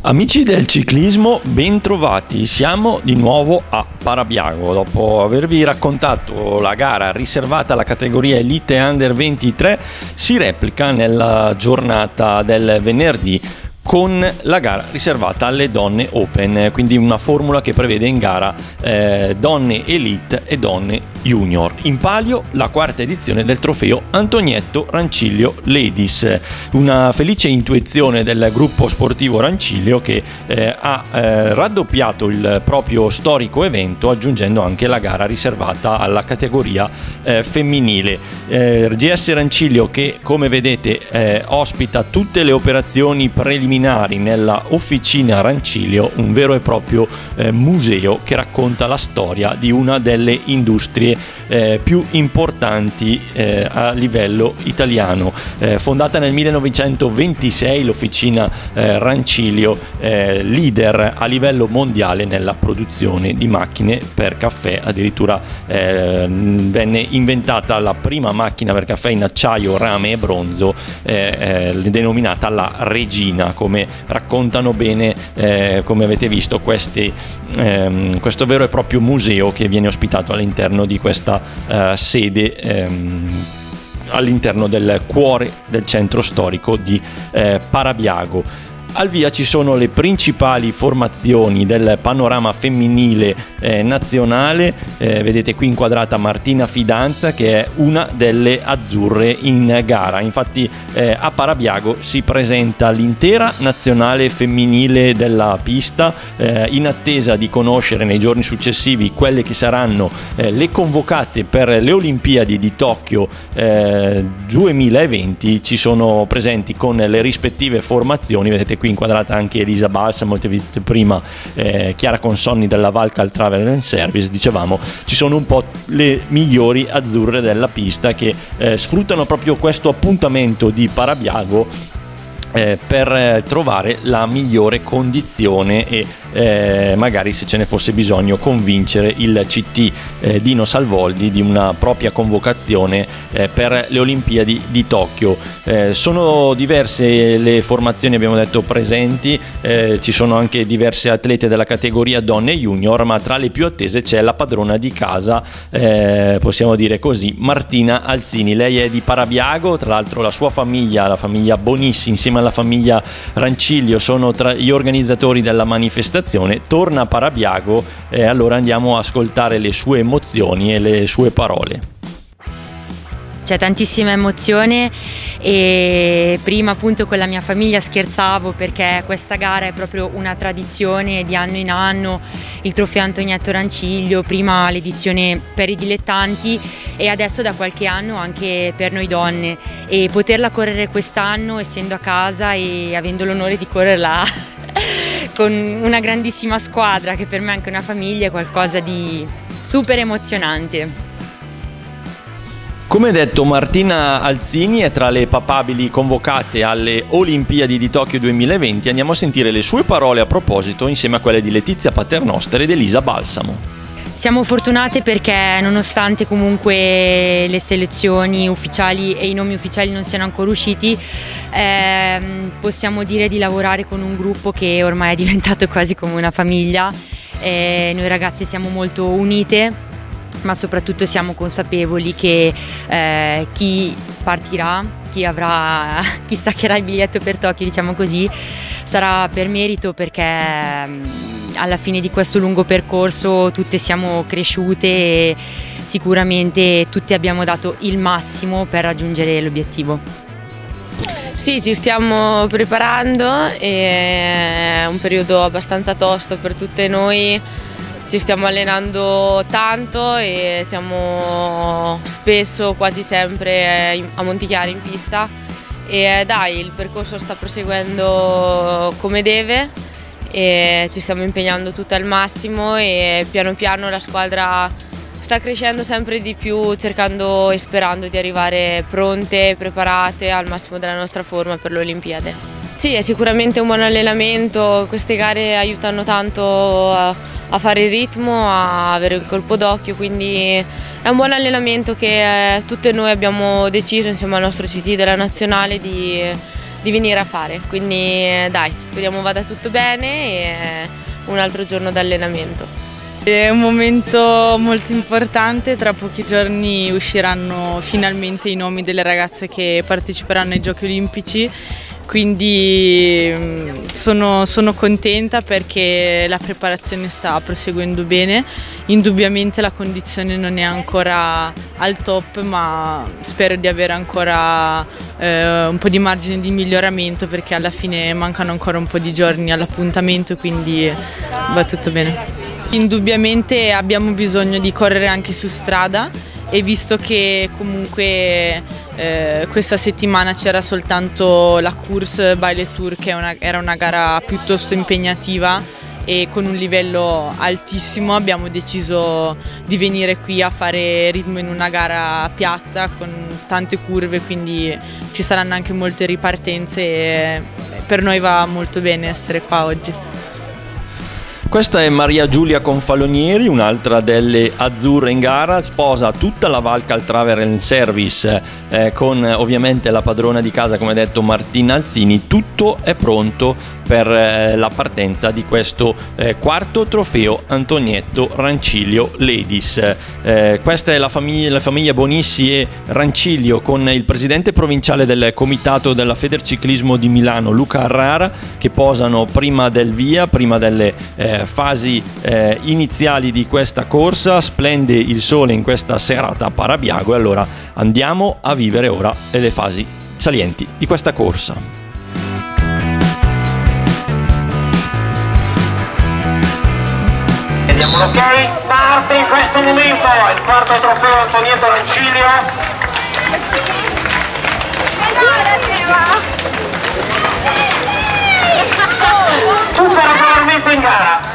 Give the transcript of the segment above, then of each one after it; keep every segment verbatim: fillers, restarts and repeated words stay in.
Amici del ciclismo, bentrovati. Siamo di nuovo a Parabiago. Dopo avervi raccontato la gara riservata alla categoria Elite Under ventitré, si replica nella giornata del venerdì con la gara riservata alle donne open, quindi una formula che prevede in gara eh, donne elite e donne junior. In palio la quarta edizione del trofeo Antonietto Ranciglio Ladies, una felice intuizione del gruppo sportivo Ranciglio che eh, ha eh, raddoppiato il proprio storico evento, aggiungendo anche la gara riservata alla categoria eh, femminile. eh, G S Ranciglio, che come vedete eh, ospita tutte le operazioni preliminari nella officina Ranciglio, un vero e proprio eh, museo che racconta la storia di una delle industrie eh, più importanti eh, a livello italiano. Eh, fondata nel millenovecentoventisei, l'officina eh, Ranciglio, eh, leader a livello mondiale nella produzione di macchine per caffè. Addirittura eh, venne inventata la prima macchina per caffè in acciaio, rame e bronzo, eh, eh, denominata la Regina, come raccontano bene, eh, come avete visto, questi, ehm, questo vero e proprio museo che viene ospitato all'interno di questa eh, sede, ehm, all'interno del cuore del centro storico di eh, Parabiago. Al via ci sono le principali formazioni del panorama femminile eh, nazionale. Eh, vedete qui inquadrata Martina Fidanza, che è una delle azzurre in gara. Infatti eh, a Parabiago si presenta l'intera nazionale femminile della pista, eh, in attesa di conoscere nei giorni successivi quelle che saranno eh, le convocate per le Olimpiadi di Tokyo eh, duemilaventi. Ci sono presenti con le rispettive formazioni. Vedete qui inquadrata anche Elisa Balsamo, avete visto prima eh, Chiara Consonni della Valcal Travel and Service. Dicevamo, ci sono un po' le migliori azzurre della pista che eh, sfruttano proprio questo appuntamento di Parabiago eh, per eh, trovare la migliore condizione e Eh, magari, se ce ne fosse bisogno, convincere il C T eh, Dino Salvoldi di una propria convocazione eh, per le Olimpiadi di Tokyo. Eh, sono diverse le formazioni, abbiamo detto, presenti, eh, ci sono anche diverse atlete della categoria donne junior, ma tra le più attese c'è la padrona di casa, eh, possiamo dire così, Martina Alzini. Lei è di Parabiago, tra l'altro la sua famiglia, la famiglia Bonissi, insieme alla famiglia Ranciglio, sono tra gli organizzatori della manifestazione. Torna a Parabiago e allora andiamo a ascoltare le sue emozioni e le sue parole. C'è tantissima emozione e prima appunto con la mia famiglia scherzavo perché questa gara è proprio una tradizione di anno in anno, il trofeo Antonietto Ranciglio, prima l'edizione per i dilettanti e adesso da qualche anno anche per noi donne, e poterla correre quest'anno essendo a casa e avendo l'onore di correrla con una grandissima squadra che per me è anche una famiglia, è qualcosa di super emozionante. Come detto, Martina Alzini è tra le papabili convocate alle Olimpiadi di Tokyo duemilaventi. Andiamo a sentire le sue parole a proposito insieme a quelle di Letizia Paternoster ed Elisa Balsamo. Siamo fortunate perché nonostante comunque le selezioni ufficiali e i nomi ufficiali non siano ancora usciti, ehm, possiamo dire di lavorare con un gruppo che ormai è diventato quasi come una famiglia. Eh, noi ragazze siamo molto unite, ma soprattutto siamo consapevoli che eh, chi partirà, chi avrà, chi staccherà il biglietto per Tokyo, diciamo così, sarà per merito, perché alla fine di questo lungo percorso tutte siamo cresciute e sicuramente tutti abbiamo dato il massimo per raggiungere l'obiettivo. Sì, ci stiamo preparando, è un periodo abbastanza tosto per tutte noi. Ci stiamo allenando tanto e siamo spesso, quasi sempre, a Montichiari in pista e dai, il percorso sta proseguendo come deve e ci stiamo impegnando tutte al massimo e piano piano la squadra sta crescendo sempre di più, cercando e sperando di arrivare pronte, preparate al massimo della nostra forma per le Olimpiadi. Sì, è sicuramente un buon allenamento, queste gare aiutano tanto a, a fare il ritmo, a avere il colpo d'occhio, quindi è un buon allenamento che eh, tutte noi abbiamo deciso insieme al nostro C T della nazionale di, di venire a fare, quindi dai, speriamo vada tutto bene e un altro giorno d'allenamento. È un momento molto importante, tra pochi giorni usciranno finalmente i nomi delle ragazze che parteciperanno ai Giochi Olimpici, quindi sono, sono contenta perché la preparazione sta proseguendo bene. Indubbiamente la condizione non è ancora al top, ma spero di avere ancora eh, un po' di margine di miglioramento, perché alla fine mancano ancora un po' di giorni all'appuntamento, quindi va tutto bene. Indubbiamente abbiamo bisogno di correre anche su strada, e visto che comunque eh, questa settimana c'era soltanto la Course by Le Tour, che una, era una gara piuttosto impegnativa e con un livello altissimo, abbiamo deciso di venire qui a fare ritmo in una gara piatta con tante curve, quindi ci saranno anche molte ripartenze e per noi va molto bene essere qua oggi. Questa è Maria Giulia Confalonieri, un'altra delle azzurre in gara, sposa tutta la Valcal Travel Service eh, con ovviamente la padrona di casa, come detto, Martina Alzini. Tutto è pronto per eh, la partenza di questo eh, quarto trofeo Antonietto Rancilio Ladies. Eh, questa è la famiglia, la famiglia Bonissi e Rancilio, con il presidente provinciale del comitato della Federciclismo di Milano, Luca Arrara, che posano prima del via, prima delle eh, fasi eh, iniziali di questa corsa. Splende il sole in questa serata a Parabiago e allora andiamo a vivere ora le fasi salienti di questa corsa. Vediamo l'ok, parte in questo momento il quarto trofeo Antonietto Rancilio. Tutto regolarmente in gara.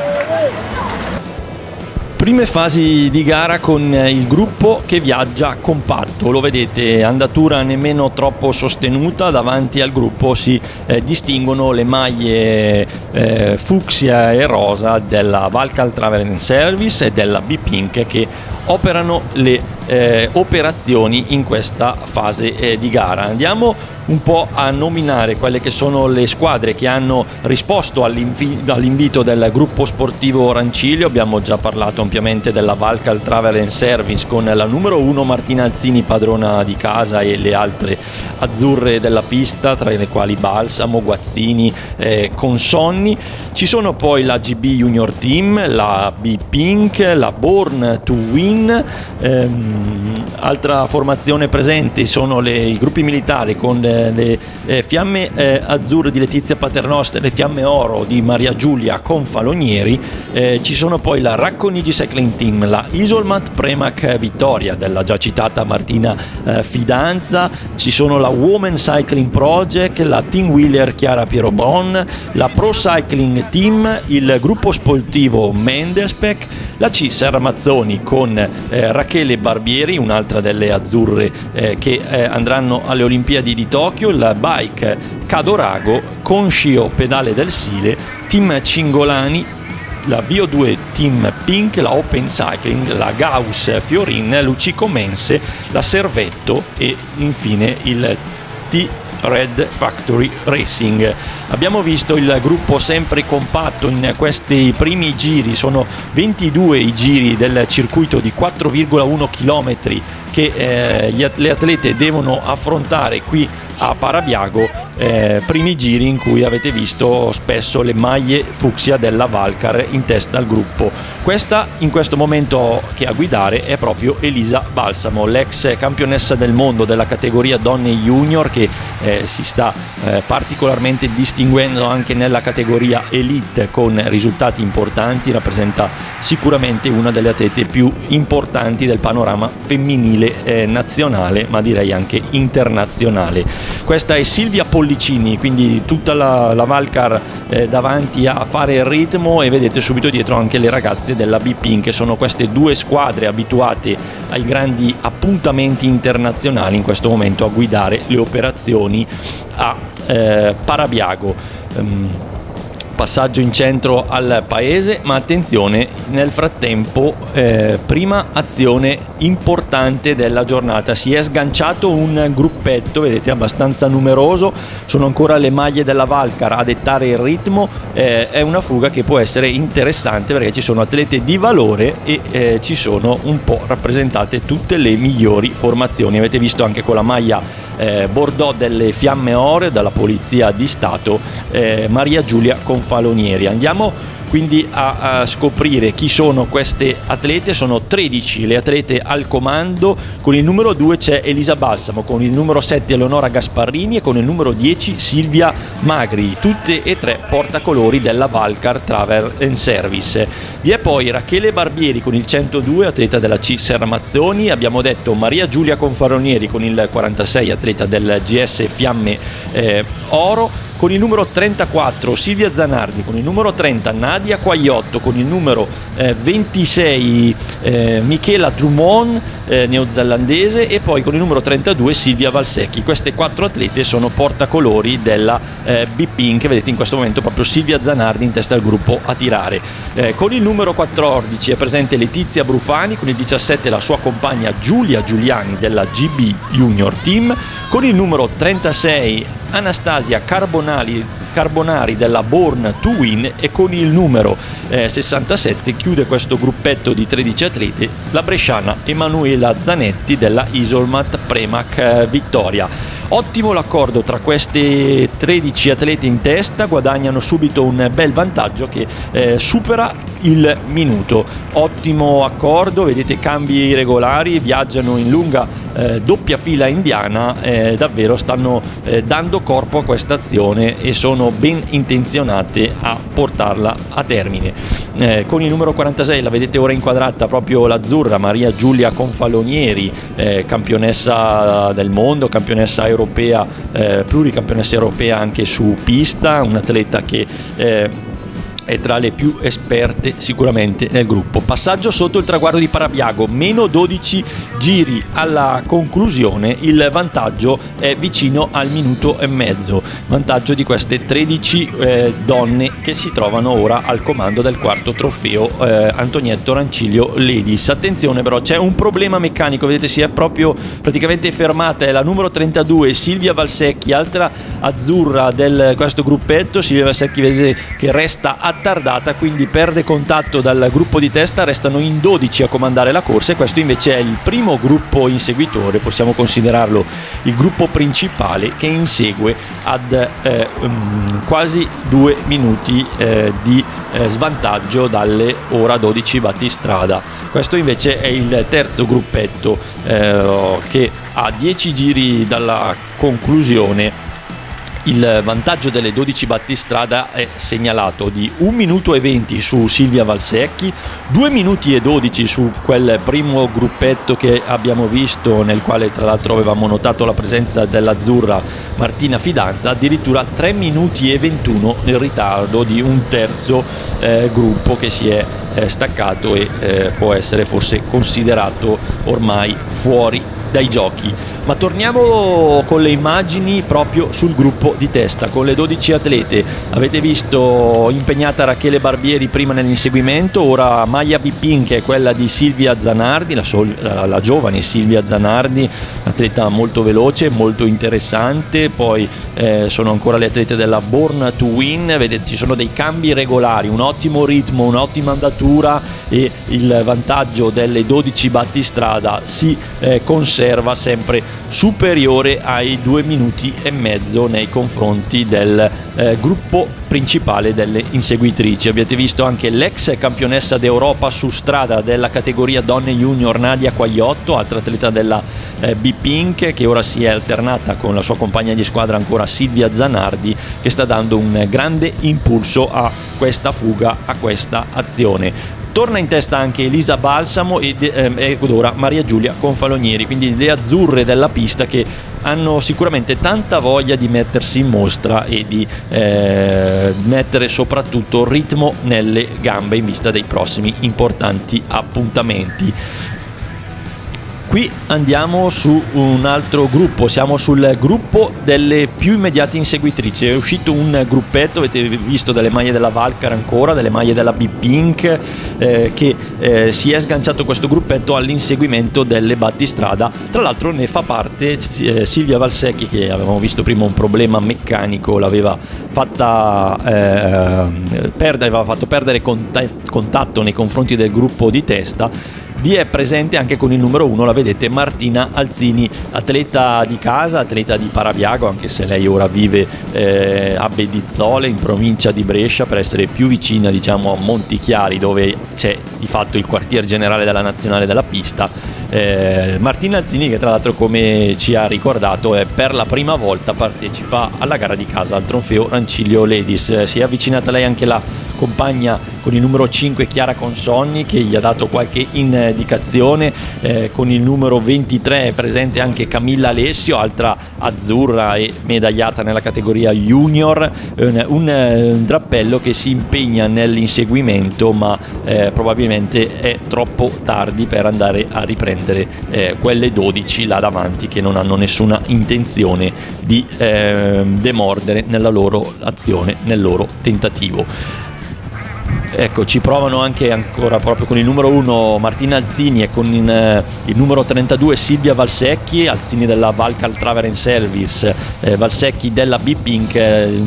Prime fasi di gara con il gruppo che viaggia compatto, lo vedete, andatura nemmeno troppo sostenuta. Davanti al gruppo si eh, distinguono le maglie eh, fucsia e rosa della Valcal Travel Service e della B-Pink, che operano le eh, operazioni in questa fase eh, di gara. Andiamo un po' a nominare quelle che sono le squadre che hanno risposto all'invito del gruppo sportivo Rancilio. Abbiamo già parlato ampiamente della Valcal Travel Service con la numero uno Martina Alzini, padrona di casa, e le altre azzurre della pista, tra le quali Balsamo, Guazzini, eh, Consonni. Ci sono poi la G B Junior Team, la B-Pink, la Born to Win. Ehm, altra formazione presente sono le, i gruppi militari con eh, le eh, fiamme eh, azzurre di Letizia Paternoster e le fiamme oro di Maria Giulia Confalonieri. Eh, ci sono poi la Racconigi Cycling Team, la Isolmat Premac Vittoria della già citata Martina eh, Fidanza. Ci sono la Women Cycling Project, la Team Wheeler Chiara Pierobon, la Pro Cycling Team, il gruppo sportivo Mendespec, la C Serra Mazzoni con eh, Rachele Barbieri, un'altra delle azzurre eh, che eh, andranno alle Olimpiadi di Tokyo, la Bike Cadorago con Scio Pedale del Sile, Team Cingolani, la V O due Team Pink, la Open Cycling, la Gauss Fiorin, Lucico Mense, la Servetto e infine il T Red Factory Racing. Abbiamo visto il gruppo sempre compatto in questi primi giri, sono ventidue i giri del circuito di quattro virgola uno chilometri che eh, gli, le atlete devono affrontare qui a Parabiago, eh, primi giri in cui avete visto spesso le maglie fucsia della Valcar in testa al gruppo. Questa in questo momento che a guidare è proprio Elisa Balsamo, l'ex campionessa del mondo della categoria donne junior, che eh, si sta eh, particolarmente distinguendo anche nella categoria elite con risultati importanti. Rappresenta sicuramente una delle atlete più importanti del panorama femminile eh, nazionale, ma direi anche internazionale. Questa è Silvia Pollicini, quindi tutta la, la Valcar eh, davanti a fare il ritmo, e vedete subito dietro anche le ragazze della B-Pink, che sono queste due squadre abituate ai grandi appuntamenti internazionali in questo momento a guidare le operazioni a eh, Parabiago. Um, passaggio in centro al paese, ma attenzione, nel frattempo eh, prima azione importante della giornata, si è sganciato un gruppetto, vedete, abbastanza numeroso, sono ancora le maglie della Valcar a dettare il ritmo, eh, è una fuga che può essere interessante perché ci sono atlete di valore e eh, ci sono un po' rappresentate tutte le migliori formazioni. Avete visto anche con la maglia Eh, Bordeaux delle Fiamme Oro dalla Polizia di Stato, eh, Maria Giulia Confalonieri. Andiamo quindi a, a scoprire chi sono queste atlete. Sono tredici le atlete al comando, con il numero due c'è Elisa Balsamo, con il numero sette Eleonora Gasparrini e con il numero dieci Silvia Magri, tutte e tre portacolori della Valcar Travel and Service. Vi è poi Rachele Barbieri con il centodue, atleta della C Sermazzoni, abbiamo detto Maria Giulia Confalonieri con il quarantasei, atleta del G S Fiamme eh, Oro, con il numero trentaquattro Silvia Zanardi, con il numero trenta Nadia Quagliotto, con il numero eh, ventisei eh, Michela Drummond, eh, neozelandese, e poi con il numero trentadue Silvia Valsecchi. Queste quattro atlete sono portacolori della eh, B-Pink, vedete in questo momento proprio Silvia Zanardi in testa al gruppo a tirare. Eh, con il numero quattordici è presente Letizia Brufani, con il diciassette la sua compagna Giulia Giuliani della G B Junior Team, con il numero trentasei Anastasia Carbonari, Carbonari della Born to Win, e con il numero eh, sessantasette chiude questo gruppetto di tredici atlete la bresciana Emanuela Zanetti della Isolmat Premac eh, Vittoria. Ottimo l'accordo tra queste tredici atlete in testa, guadagnano subito un bel vantaggio che eh, supera il minuto. Ottimo accordo, vedete cambi regolari, viaggiano in lunga eh, doppia fila indiana, eh, davvero stanno eh, dando corpo a questa azione e sono ben intenzionate a portarla a termine. Eh, con il numero quarantasei la vedete ora inquadrata proprio l'azzurra Maria Giulia Confalonieri, eh, campionessa del mondo, campionessa europea, eh, pluricampionessa europea anche su pista, un atleta che eh, è tra le più esperte sicuramente nel gruppo. Passaggio sotto il traguardo di Parabiago, meno dodici giri alla conclusione, il vantaggio è vicino al minuto e mezzo, vantaggio di queste tredici eh, donne che si trovano ora al comando del quarto trofeo eh, Antonietto Rancilio Ladies. Attenzione però, c'è un problema meccanico, vedete si è proprio praticamente fermata, è la numero trentadue Silvia Valsecchi, altra azzurra del questo gruppetto. Silvia Valsecchi vedete che resta a tardata, quindi perde contatto dal gruppo di testa, restano in dodici a comandare la corsa, e questo invece è il primo gruppo inseguitore, possiamo considerarlo il gruppo principale, che insegue ad eh, um, quasi due minuti eh, di eh, svantaggio dalle ora dodici battistrada. Questo invece è il terzo gruppetto eh, che a dieci giri dalla conclusione il vantaggio delle dodici battistrada è segnalato di un minuto e venti su Silvia Valsecchi, due minuti e dodici su quel primo gruppetto che abbiamo visto, nel quale tra l'altro avevamo notato la presenza dell'azzurra Martina Fidanza, addirittura tre minuti e ventuno nel ritardo di un terzo eh, gruppo che si è eh, staccato e eh, può essere forse considerato ormai fuori dai giochi. Ma torniamo con le immagini proprio sul gruppo di testa, con le dodici atlete. Avete visto impegnata Rachele Barbieri prima nell'inseguimento, ora maglia B-Pink, che è quella di Silvia Zanardi, la, sol- la, la giovane Silvia Zanardi, atleta molto veloce, molto interessante. Poi eh, sono ancora le atlete della Born to Win, vedete ci sono dei cambi regolari, un ottimo ritmo, un'ottima andatura, e il vantaggio delle dodici battistrada si eh, conserva sempre superiore ai due minuti e mezzo nei confronti del eh, gruppo principale delle inseguitrici. Avete visto anche l'ex campionessa d'Europa su strada della categoria donne junior Nadia Quagliotto, altra atleta della eh, B-Pink, che ora si è alternata con la sua compagna di squadra ancora Silvia Zanardi, che sta dando un grande impulso a questa fuga, a questa azione. Torna in testa anche Elisa Balsamo ed, ehm, ed ora Maria Giulia Confalonieri, quindi le azzurre della pista che hanno sicuramente tanta voglia di mettersi in mostra e di eh, mettere soprattutto ritmo nelle gambe in vista dei prossimi importanti appuntamenti. Qui andiamo su un altro gruppo, siamo sul gruppo delle più immediate inseguitrici. È uscito un gruppetto, avete visto delle maglie della Valcar ancora, delle maglie della B-Pink, eh, che eh, si è sganciato questo gruppetto all'inseguimento delle battistrada. Tra l'altro ne fa parte eh, Silvia Valsecchi, che avevamo visto prima un problema meccanico, l'aveva fatta eh, perdere, aveva fatto perdere contatto nei confronti del gruppo di testa. Vi è presente anche con il numero uno, la vedete, Martina Alzini, atleta di casa, atleta di Parabiago, anche se lei ora vive eh, a Bedizzole, in provincia di Brescia, per essere più vicina, diciamo, a Montichiari, dove c'è di fatto il quartier generale della nazionale della pista. Eh, Martina Alzini, che tra l'altro, come ci ha ricordato, è per la prima volta partecipa alla gara di casa al trofeo Rancilio Ladies. Eh, si è avvicinata lei anche la compagna con il numero cinque Chiara Consonni, che gli ha dato qualche indicazione. Eh, con il numero ventitré è presente anche Camilla Alessio, altra azzurra e medagliata nella categoria junior, un, un, un drappello che si impegna nell'inseguimento, ma eh, probabilmente è troppo tardi per andare a riprendere eh, quelle dodici là davanti, che non hanno nessuna intenzione di eh, demordere nella loro azione, nel loro tentativo. Ecco, ci provano anche ancora proprio con il numero uno Martina Alzini e con in, eh, il numero trentadue Silvia Valsecchi, Alzini della Valcar Travel and Service, eh, Valsecchi della B-Pink, eh,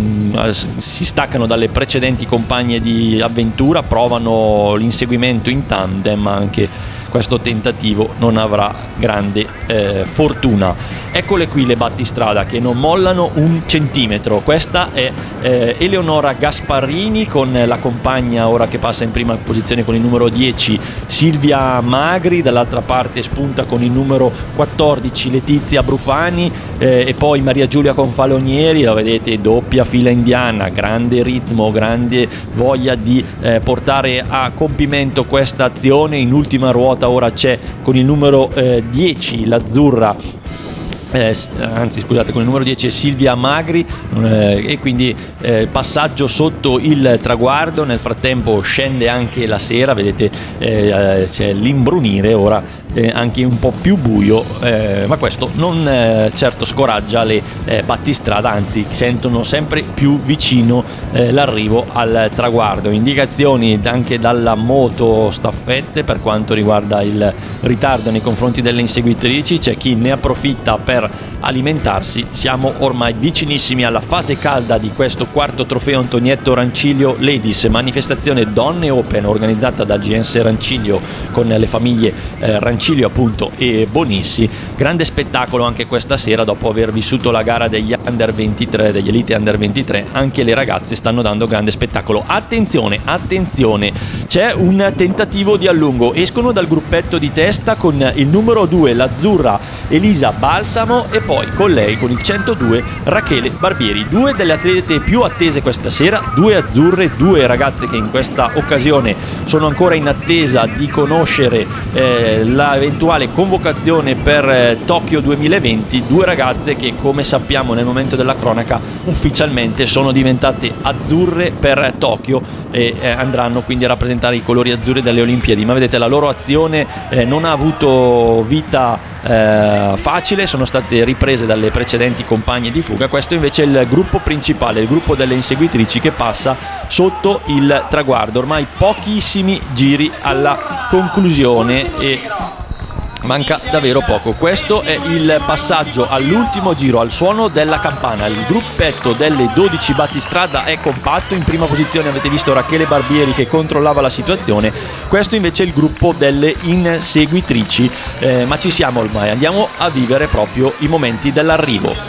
si staccano dalle precedenti compagne di avventura, provano l'inseguimento in tandem, ma anche questo tentativo non avrà grande eh, fortuna. Eccole qui le battistrada che non mollano un centimetro. Questa è eh, Eleonora Gasparini con la compagna, ora che passa in prima posizione con il numero dieci, Silvia Magri, dall'altra parte spunta con il numero quattordici Letizia Brufani, eh, e poi Maria Giulia Confalonieri, la vedete, doppia fila indiana, grande ritmo, grande voglia di eh, portare a compimento questa azione. In ultima ruota ora c'è con il numero eh, dieci l'azzurra, eh, anzi scusate, con il numero dieci è Silvia Magri, eh, e quindi eh, passaggio sotto il traguardo. Nel frattempo scende anche la sera, vedete, eh, c'è l'imbrunire ora, eh, anche un po' più buio, eh, ma questo non eh, certo scoraggia le eh, battistrada, anzi sentono sempre più vicino eh, l'arrivo al traguardo. Indicazioni anche dalla moto staffette per quanto riguarda il ritardo nei confronti delle inseguitrici, c'è chi ne approfitta per alimentarsi. Siamo ormai vicinissimi alla fase calda di questo quarto trofeo Antonietto Rancilio Ladies, manifestazione donne open organizzata dal G S Rancilio con le famiglie eh, Rancilio appunto e Bonissi. Grande spettacolo anche questa sera, dopo aver vissuto la gara degli under ventitré, degli elite under ventitré, anche le ragazze stanno dando grande spettacolo. Attenzione, attenzione, c'è un tentativo di allungo, escono dal gruppetto di testa con il numero due l'azzurra Elisa Balsamo, e poi con lei, con il centodue, Rachele Barbieri. Due delle atlete più attese questa sera, due azzurre, due ragazze che in questa occasione sono ancora in attesa di conoscere eh, l'eventuale convocazione per eh, Tokyo duemilaventi, due ragazze che, come sappiamo nel momento della cronaca, ufficialmente sono diventate azzurre per Tokyo e eh, andranno quindi a rappresentare i colori azzurri delle Olimpiadi. Ma vedete, la loro azione eh, non ha avuto vita Eh, facile, sono state riprese dalle precedenti compagne di fuga. Questo invece è il gruppo principale, il gruppo delle inseguitrici che passa sotto il traguardo. Ormai pochissimi giri alla conclusione e manca davvero poco. Questo è il passaggio all'ultimo giro, al suono della campana. Il gruppetto delle dodici battistrada è compatto. In prima posizione avete visto Rachele Barbieri che controllava la situazione. Questo invece è il gruppo delle inseguitrici, eh, ma ci siamo ormai, andiamo a vivere proprio i momenti dell'arrivo.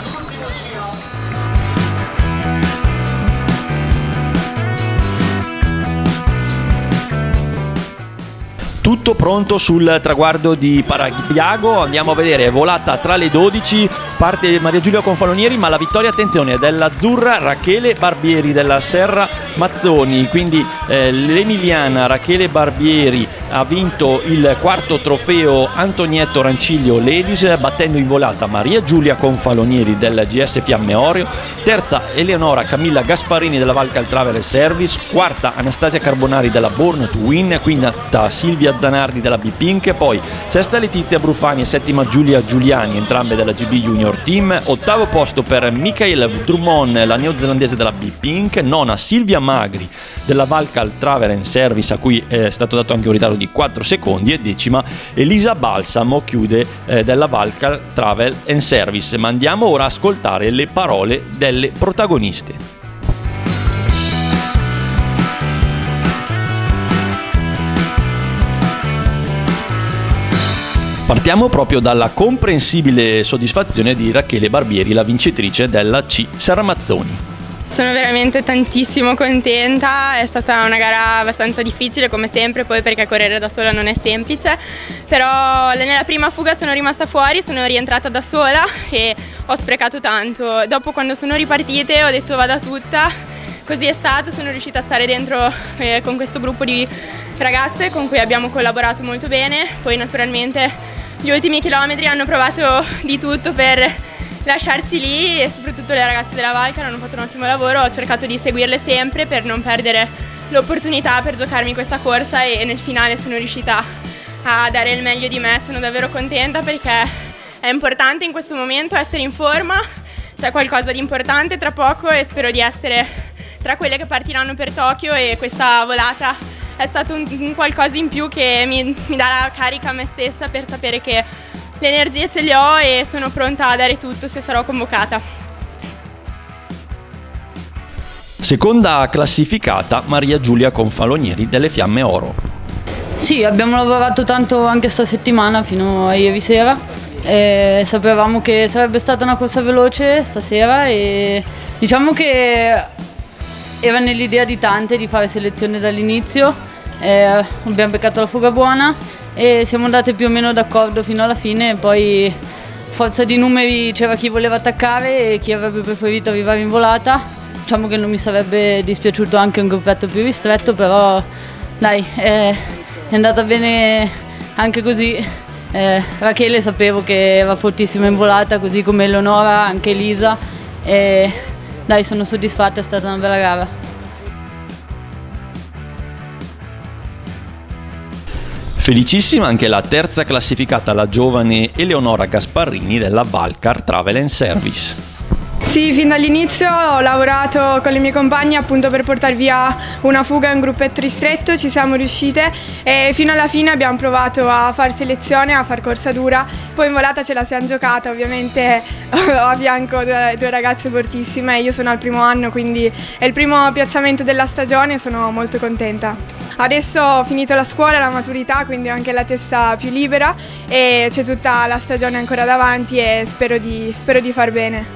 Tutto pronto sul traguardo di Parabiago, andiamo a vedere, è volata tra le dodici, parte Maria Giulia Confalonieri, ma la vittoria, attenzione, è dell'azzurra Rachele Barbieri della Serra Mazzoni, quindi eh, l'emiliana Rachele Barbieri ha vinto il quarto trofeo Antonietto Rancilio Ladies, battendo in volata Maria Giulia Confalonieri del G S Fiamme Orio, terza Eleonora Camilla Gasparini della Valcar Travel and Service, quarta Anastasia Carbonari della Born to Win, quinta Silvia Zanardi della B-Pink, poi sesta Letizia Brufani e settima Giulia Giuliani, entrambe della G B Junior Team, ottavo posto per Michael Drummond, la neozelandese della B-Pink, nona Silvia Magri della Valcal Travel and Service, a cui è stato dato anche un ritardo di quattro secondi, e decima Elisa Balsamo, chiude eh, della Valcal Travel and Service. Ma andiamo ora a ascoltare le parole delle protagoniste. Partiamo proprio dalla comprensibile soddisfazione di Rachele Barbieri, la vincitrice della C Serramazzoni. Sono veramente tantissimo contenta, è stata una gara abbastanza difficile come sempre, poi perché correre da sola non è semplice, però nella prima fuga sono rimasta fuori, sono rientrata da sola e ho sprecato tanto. Dopo, quando sono ripartite, ho detto vada tutta, così è stato, sono riuscita a stare dentro eh, con questo gruppo di ragazze con cui abbiamo collaborato molto bene. Poi naturalmente gli ultimi chilometri hanno provato di tutto per lasciarci lì, e soprattutto le ragazze della Valcal hanno fatto un ottimo lavoro. Ho cercato di seguirle sempre per non perdere l'opportunità per giocarmi questa corsa, e nel finale sono riuscita a dare il meglio di me. Sono davvero contenta perché è importante in questo momento essere in forma, c'è qualcosa di importante tra poco e spero di essere tra quelle che partiranno per Tokyo, e questa volata è stato un, un qualcosa in più che mi, mi dà la carica a me stessa per sapere che le energie ce le ho e sono pronta a dare tutto se sarò convocata. Seconda classificata Maria Giulia Confalonieri delle Fiamme Oro. Sì, abbiamo lavorato tanto anche sta settimana fino a ieri sera, e sapevamo che sarebbe stata una corsa veloce stasera, e diciamo che era nell'idea di tante di fare selezione dall'inizio. Eh, abbiamo beccato la fuga buona e siamo andate più o meno d'accordo fino alla fine, e poi forza di numeri c'era chi voleva attaccare e chi avrebbe preferito arrivare in volata. Diciamo che non mi sarebbe dispiaciuto anche un gruppetto più ristretto, però dai, eh, è andata bene anche così. Eh, Rachele sapevo che era fortissima in volata, così come Eleonora, anche Elisa, e dai, sono soddisfatta, è stata una bella gara. Felicissima anche la terza classificata, la giovane Eleonora Gasparrini della Valcar Travel and Service. Sì, fin dall'inizio ho lavorato con le mie compagne appunto per portare via una fuga in un gruppetto ristretto, ci siamo riuscite e fino alla fine abbiamo provato a far selezione, a far corsa dura, poi in volata ce la siamo giocata, ovviamente ho a fianco due, due ragazze fortissime, io sono al primo anno, quindi è il primo piazzamento della stagione, sono molto contenta. Adesso ho finito la scuola, la maturità, quindi ho anche la testa più libera e c'è tutta la stagione ancora davanti e spero di, spero di far bene.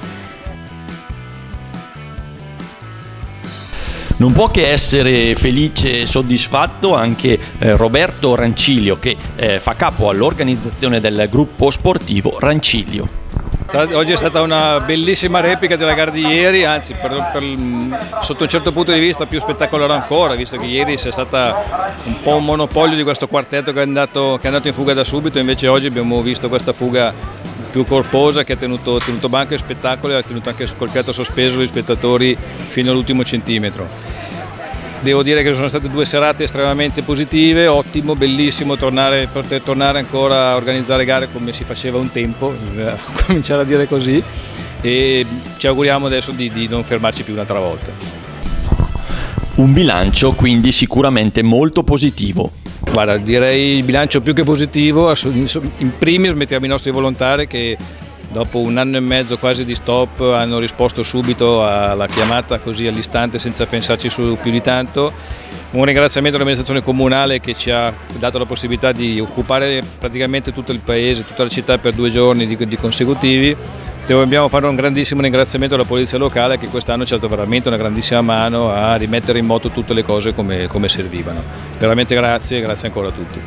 Non può che essere felice e soddisfatto anche eh, Roberto Rancilio, che eh, fa capo all'organizzazione del gruppo sportivo Rancilio. Oggi è stata una bellissima replica della gara di ieri, anzi per, per, sotto un certo punto di vista più spettacolare ancora, visto che ieri c'è stata un po' un monopolio di questo quartetto che è andato, che è andato in fuga da subito, invece oggi abbiamo visto questa fuga più corposa che ha tenuto, tenuto banco e spettacolo, e ha tenuto anche col fiato sospeso gli spettatori fino all'ultimo centimetro. Devo dire che sono state due serate estremamente positive, ottimo, bellissimo tornare, poter tornare ancora a organizzare gare come si faceva un tempo, cominciare a dire così, e ci auguriamo adesso di, di non fermarci più un'altra volta. Un bilancio quindi sicuramente molto positivo. Guarda, direi il bilancio più che positivo. In primis mettiamo i nostri volontari che dopo un anno e mezzo quasi di stop hanno risposto subito alla chiamata, così all'istante, senza pensarci su più di tanto. Un ringraziamento all'amministrazione comunale che ci ha dato la possibilità di occupare praticamente tutto il paese, tutta la città per due giorni di, di consecutivi. Dobbiamo fare un grandissimo ringraziamento alla polizia locale che quest'anno ci ha dato veramente una grandissima mano a rimettere in moto tutte le cose come, come servivano. Veramente grazie e grazie ancora a tutti.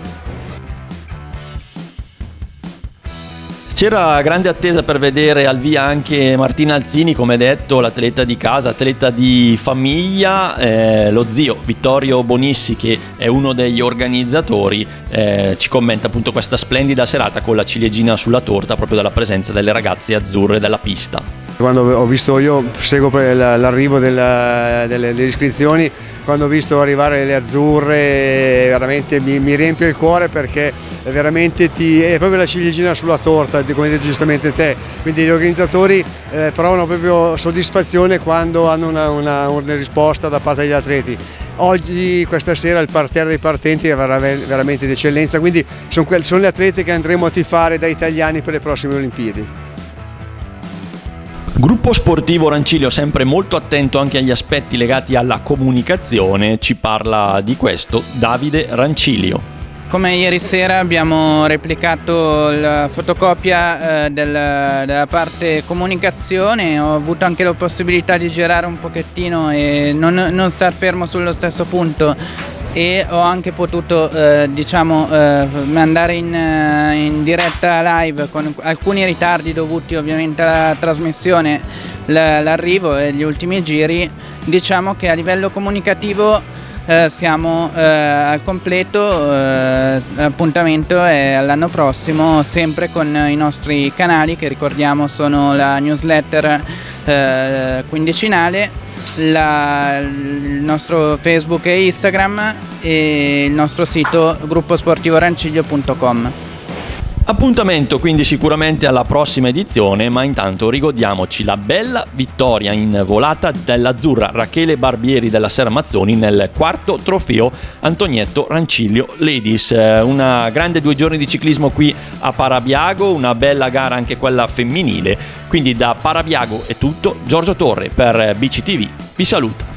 C'era grande attesa per vedere al via anche Martina Alzini, come detto, l'atleta di casa, atleta di famiglia, eh, lo zio Vittorio Bonissi, che è uno degli organizzatori, eh, ci commenta appunto questa splendida serata con la ciliegina sulla torta proprio dalla presenza delle ragazze azzurre della pista. Quando ho visto, io seguo l'arrivo delle, delle iscrizioni, quando ho visto arrivare le azzurre veramente mi, mi riempie il cuore, perché veramente ti, è proprio la ciliegina sulla torta, come hai detto giustamente te, quindi gli organizzatori eh, provano proprio soddisfazione quando hanno una, una, una risposta da parte degli atleti. Oggi, questa sera, il parterre dei partenti è veramente di eccellenza, quindi sono, sono le atlete che andremo a tifare da italiani per le prossime Olimpiadi. Gruppo Sportivo Rancilio, sempre molto attento anche agli aspetti legati alla comunicazione, ci parla di questo Davide Rancilio. Come ieri sera abbiamo replicato la fotocopia eh, del, della parte comunicazione, ho avuto anche la possibilità di girare un pochettino e non, non star fermo sullo stesso punto, e ho anche potuto eh, diciamo eh, andare in, in diretta live con alcuni ritardi dovuti ovviamente alla trasmissione, l'arrivo e gli ultimi giri. Diciamo che a livello comunicativo Eh, siamo eh, al completo, eh, l'appuntamento è all'anno prossimo, sempre con i nostri canali, che ricordiamo sono la newsletter eh, quindicinale, la, il nostro Facebook e Instagram e il nostro sito gruppo sportivo rancilio punto com. Appuntamento quindi sicuramente alla prossima edizione, ma intanto rigodiamoci la bella vittoria in volata dell'azzurra Rachele Barbieri della Sermazzoni nel quarto trofeo Antonietto Rancilio Ladies. Una grande due giorni di ciclismo qui a Parabiago, una bella gara anche quella femminile. Quindi da Parabiago è tutto, Giorgio Torre per B C T V vi saluta.